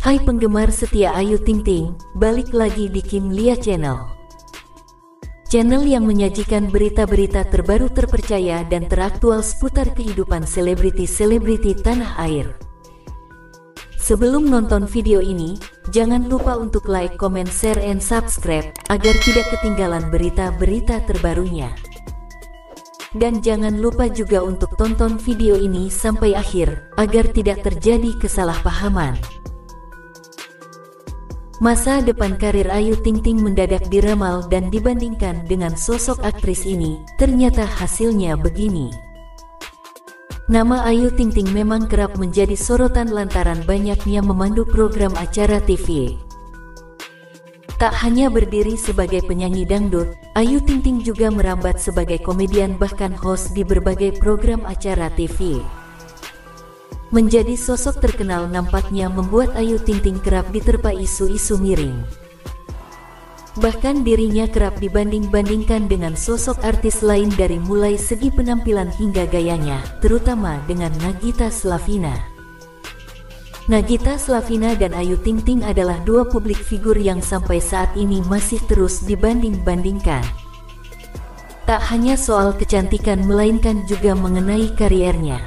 Hai penggemar setia Ayu Ting Ting, balik lagi di Kim Lia Channel. Channel yang menyajikan berita-berita terbaru, terpercaya dan teraktual seputar kehidupan selebriti-selebriti tanah air. Sebelum nonton video ini, jangan lupa untuk like, comment, share, and subscribe agar tidak ketinggalan berita-berita terbarunya. Dan jangan lupa juga untuk tonton video ini sampai akhir agar tidak terjadi kesalahpahaman. Masa depan karir Ayu Ting Ting mendadak diramal dan dibandingkan dengan sosok aktris ini, ternyata hasilnya begini. Nama Ayu Ting Ting memang kerap menjadi sorotan lantaran banyaknya memandu program acara TV. Tak hanya berdiri sebagai penyanyi dangdut, Ayu Ting Ting juga merambat sebagai komedian bahkan host di berbagai program acara TV. Menjadi sosok terkenal nampaknya membuat Ayu Ting Ting kerap diterpa isu-isu miring. Bahkan dirinya kerap dibanding-bandingkan dengan sosok artis lain dari mulai segi penampilan hingga gayanya, terutama dengan Nagita Slavina. Nagita Slavina dan Ayu Ting Ting adalah dua publik figur yang sampai saat ini masih terus dibanding-bandingkan. Tak hanya soal kecantikan melainkan juga mengenai kariernya.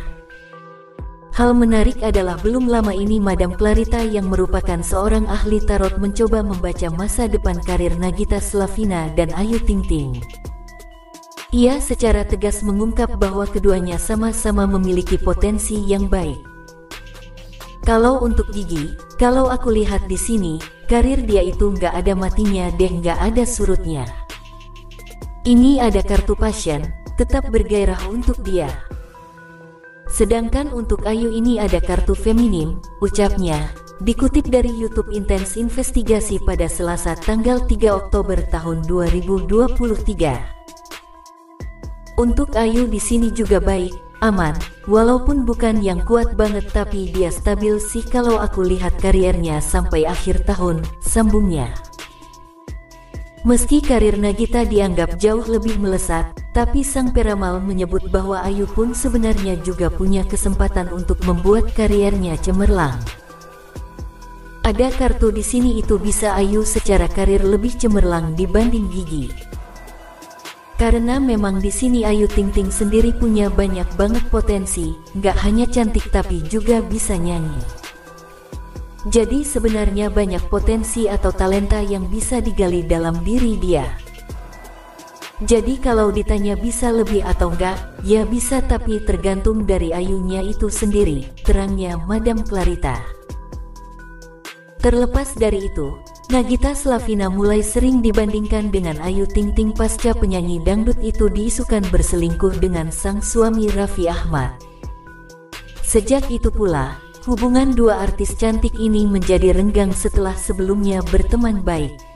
Hal menarik adalah belum lama ini Madam Clarita yang merupakan seorang ahli tarot mencoba membaca masa depan karir Nagita Slavina dan Ayu Ting Ting. Ia secara tegas mengungkap bahwa keduanya sama-sama memiliki potensi yang baik. Kalau untuk Gigi, kalau aku lihat di sini, karir dia itu nggak ada matinya deh, nggak ada surutnya. Ini ada kartu passion, tetap bergairah untuk dia. Sedangkan untuk Ayu ini ada kartu feminim, ucapnya, dikutip dari YouTube Intense Investigasi pada Selasa tanggal 3 Oktober tahun 2023. Untuk Ayu di sini juga baik, aman, walaupun bukan yang kuat banget tapi dia stabil sih kalau aku lihat kariernya sampai akhir tahun, sambungnya. Meski karir Nagita dianggap jauh lebih melesat, tapi sang peramal menyebut bahwa Ayu pun sebenarnya juga punya kesempatan untuk membuat kariernya cemerlang. Ada kartu di sini itu bisa Ayu secara karir lebih cemerlang dibanding Gigi. Karena memang di sini Ayu Ting Ting sendiri punya banyak banget potensi, nggak hanya cantik tapi juga bisa nyanyi. Jadi sebenarnya banyak potensi atau talenta yang bisa digali dalam diri dia. Jadi kalau ditanya bisa lebih atau enggak, ya bisa tapi tergantung dari Ayunya itu sendiri, terangnya Madam Clarita. Terlepas dari itu, Nagita Slavina mulai sering dibandingkan dengan Ayu Ting Ting pasca penyanyi dangdut itu diisukan berselingkuh dengan sang suami Raffi Ahmad. Sejak itu pula, hubungan dua artis cantik ini menjadi renggang setelah sebelumnya berteman baik.